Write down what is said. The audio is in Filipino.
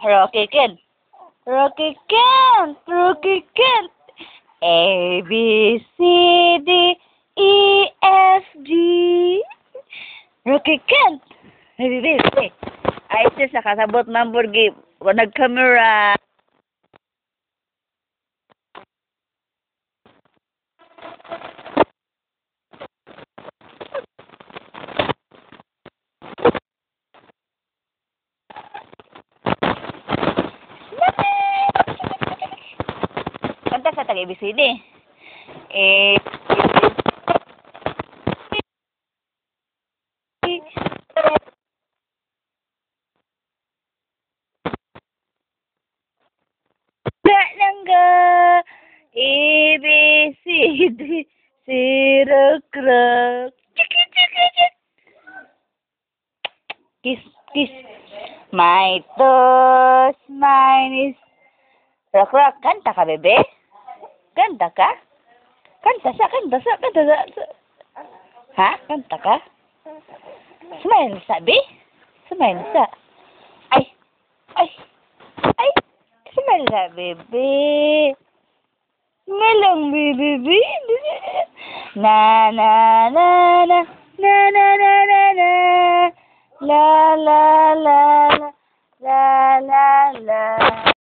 Rocky Kent. Rocky Kent. Rocky Kent. A, B, C, D, E, F, G. Rocky Kent. Hey. Ay, sis, nakasabot number game. Nag-camera. Kanta sa tag-ABCD. A, Langga, A, B, C, D, Sirokrak. Kiss. My toes, mine is... Rak. Kanta ka, bebe? Kanta ka? Kanta sa. Ha? Kanta ka? Smile sa, be? Smile sa. Ay. Smile sa, bebe. Ngalang, bebe. Na. La.